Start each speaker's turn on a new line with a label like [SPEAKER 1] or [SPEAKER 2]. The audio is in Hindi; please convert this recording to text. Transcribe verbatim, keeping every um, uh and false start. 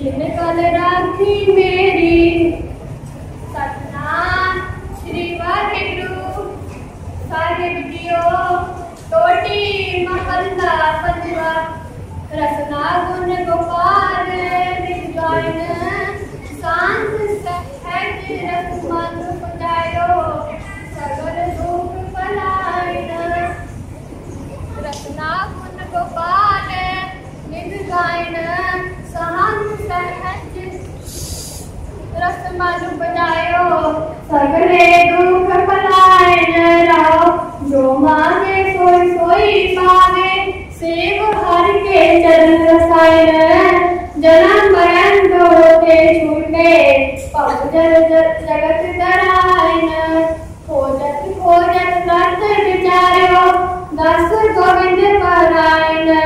[SPEAKER 1] जिन कल राखी मेरी सतनाम श्री वाहिगुरु साहिब जियो। टोटी महला पंजवा रसना गुण गोपाल निजाइन शांत सहज रस मन पुजायो सगल दुख पलायन। रसना गुण गोपाल निजाइन शांत सहज रस मन पुजायो सगले दुख पलायन। रहो जो मांगे सोई सोई पावे सेव हर के चरण रसायन। जन्म मरण होते छूटे पग जल जगत दरायन। खोजत खोजत दस विचार्यो दस गोविंद परायन।